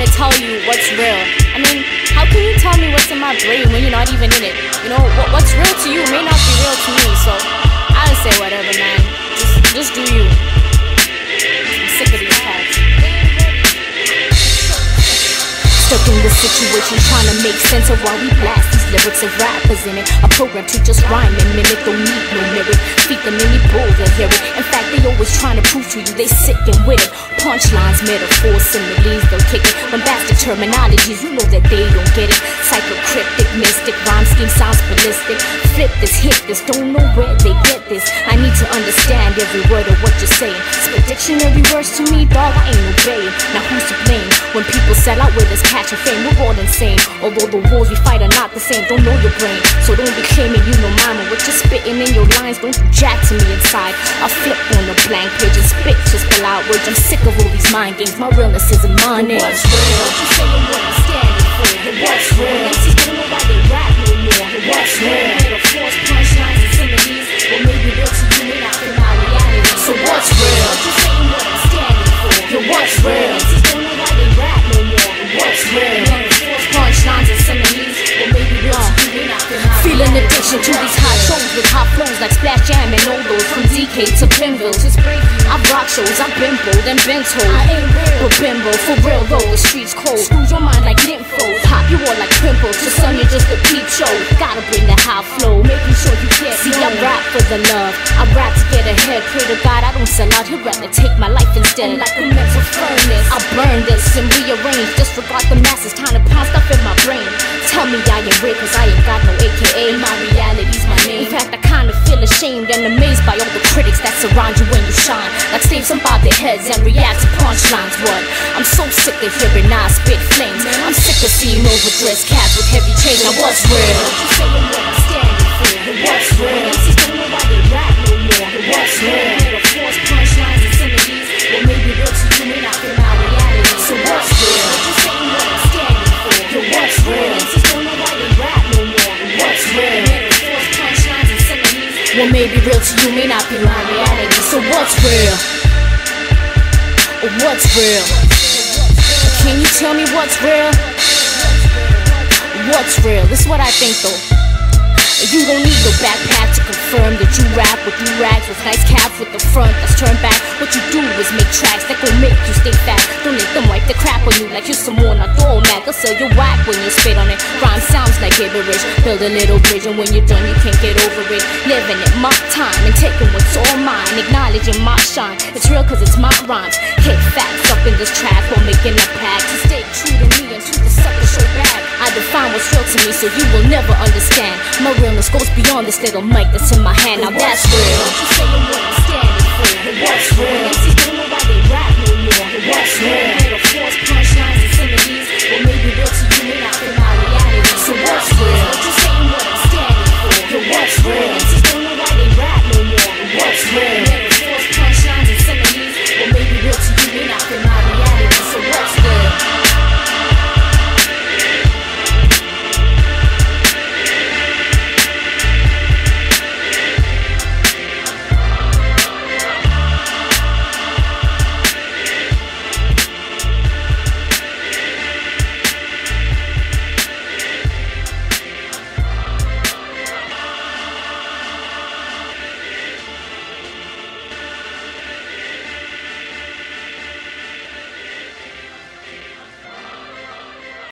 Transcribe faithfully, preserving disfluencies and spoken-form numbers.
trying to tell you what's real. I mean, how can you tell me what's in my brain when you're not even in it? You know, what, what's real to you may not be real to me, so I just say whatever, man. Just, just do you. I'm sick of these cats. Stuck in this situation, trying to make sense of why we blast these lyrics of rappers in it. A program to just rhyme and mimic, don't need no merit. Feed them any bull, they'll hear it. In fact, they always trying to prove to you they sick and with it. Punchlines, metaphors, similes, they'll kick it. Bombastic terminologies, you know that they don't get it. Psychocryptic, mystic, rhyme scheme sounds ballistic. Flip this, hit this, don't know where they get this. I need to understand every word of what you're saying. Spit dictionary words to me, dog, I ain't obeying. Now who's to blame? When people sell out with this catch and fame, we're all insane. Although the wars we fight are not the same, don't know your brain. So don't be claiming you know mine. What you're spitting in your lines, don't do jack to me inside. I'll flip on the blank page and spit, just pull out words. I'm sick of all these mind games, my realness isn't money. What's real? You saying what I'm standing for. What's real? M Cs don't know why they rap no more. What's real? Metaphors, punchlines, and similes. Well, maybe real to you may not fit my reality. So what's real? You saying what I'm standing for. What's real? M Cs don't know why they rap no more. What's real? Metaphors, punchlines, and similes. Well, maybe real to you may not fit my reality. Feeling addiction to these hot shows with hot flows like Splash Jam and all those. From D K to Pinville, just break. I rock shows, I've been bold and been told. I ain't real, but bimbo, for real though, the streets cold. Screws your mind like nympho. Pop you all like pimples, to some you're just a peep show. Gotta bring the high flow, making sure you get See, I rap for the love, I rap to get ahead. Pray to God I don't sell out, he'd rather take my life instead. Like a mental furnace, I burn this and rearrange. Disregard the masses, time to pound stuff in my brain. Tell me I ain't weird, cause I ain't got no A K A. My reality's my name. In fact, I kinda feel ashamed and amazed by all the critics that surround you when you shine. Like slaves on by their heads and react to punchlines. What? I'm so sick of hearing I spit flames. I'm sick of seeing overdressed cats with heavy chains. Now what's real? You saying what I'm standing for. What's real? M Cs don't know why they rap no more. What's real? Metaphors, punchlines, and similes. Well, maybe real to you may not fit my reality. So what's real? You saying what I'm standing for. What's real? M Cs don't know why they rap no more. What's real? Metaphors, punchlines, and similes. Well, maybe real to you may not be my reality. So what's real? What's real? Can you tell me what's real? What's real? This is what I think though. You don't need no backpack to confirm that you rap with you rags with nice caps with the front that's turned back. What you do is make tracks that gon' make you stay fat. Don't let them wipe the crap on you like you're someone on doormat. They'll sell you whack when you spit on it. Rhyme sounds like gibberish. Build a little bridge and when you're done you can't get over it. Living it my time and taking what's all mine. Acknowledging my shine. It's real cause it's my rhymes. Hit facts up in this track while making a pack to stay true to me and to the sucker show back. I define what's real to me so you will never understand. My realness goes beyond this little mic that's in my hand. Now that's real. You saying what I'm standing for. What's real? M Cs don't know why they rap no more. What's real?